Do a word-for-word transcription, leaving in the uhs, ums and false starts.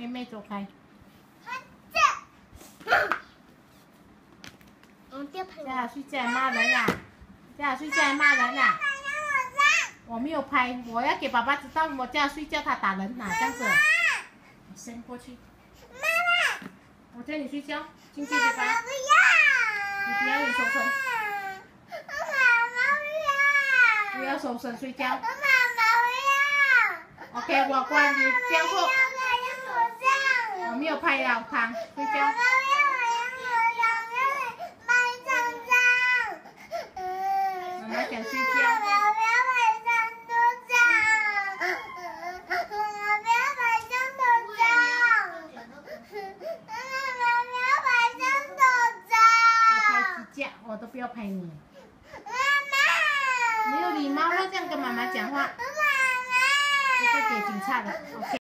妹妹走开。家雅睡觉骂人啦！家雅睡觉骂人啦！我没有拍，我要给爸爸知道我家睡觉他打人呐，这样子。你伸过去。妈妈。我叫你睡觉，进去对吧？不要。你不要，你收身。妈妈不要。不要收身睡觉。妈妈不要。OK， 我关你电话。我没有拍了，躺睡觉。妈妈想睡觉。我都不要拍你。妈妈，没有礼貌了，这样跟妈妈讲话。妈妈，这个给警察的。OK。